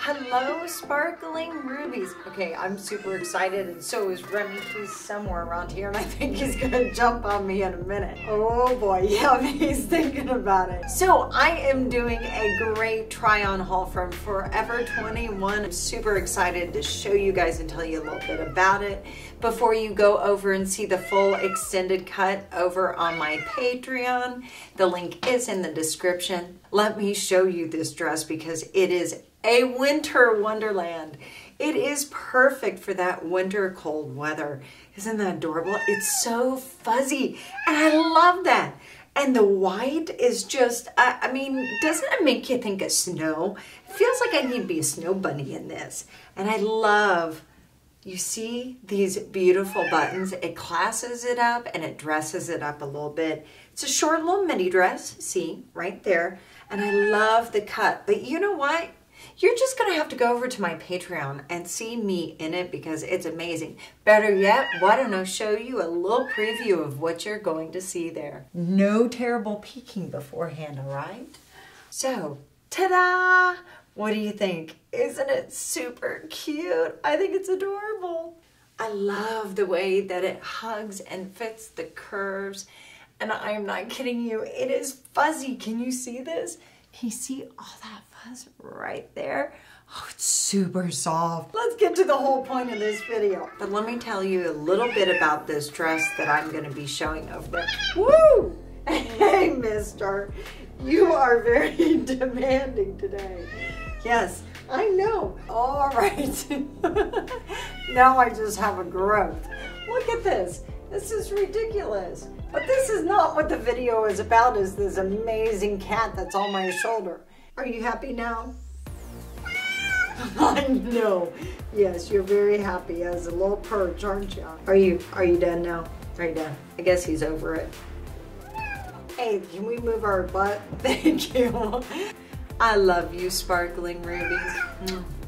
Hello, Sparkling Rubies. Okay, I'm super excited, and so is Remy. He's somewhere around here, and I think he's gonna jump on me in a minute. Oh boy, yeah, he's thinking about it. So I am doing a great try-on haul from Forever 21. I'm super excited to show you guys and tell you a little bit about it. Before you go over and see the full extended cut over on my Patreon, the link is in the description. Let me show you this dress because it is a winter wonderland. It is perfect for that winter cold weather. Isn't that adorable? It's so fuzzy and I love that. And the white is just, I mean, doesn't it make you think of snow? It feels like I need to be a snow bunny in this. And I love, you see these beautiful buttons? It classes it up and it dresses it up a little bit. It's a short little midi dress, see, right there. And I love the cut, but you know what? You're just gonna have to go over to my Patreon and see me in it because it's amazing. Better yet, why don't I show you a little preview of what you're going to see there. No terrible peeking beforehand, all right? So, ta-da! What do you think? Isn't it super cute? I think it's adorable. I love the way that it hugs and fits the curves. And I'm not kidding you, it is fuzzy. Can you see this? Can you see all that fuzz right there? Oh, it's super soft. Let's get to the whole point of this video. But let me tell you a little bit about this dress that I'm gonna be showing over there. Woo! Hey, mister. You are very demanding today. Yes, I know. All right. Now I just have a growth. Look at this. This is ridiculous. But this is not what the video is about, is this amazing cat that's on my shoulder. Are you happy now? I know. Yes, you're very happy as a little perch, aren't you? Are you done now? Are you done? I guess he's over it. Hey, can we move our butt? Thank you. I love you, Sparkling Rubies.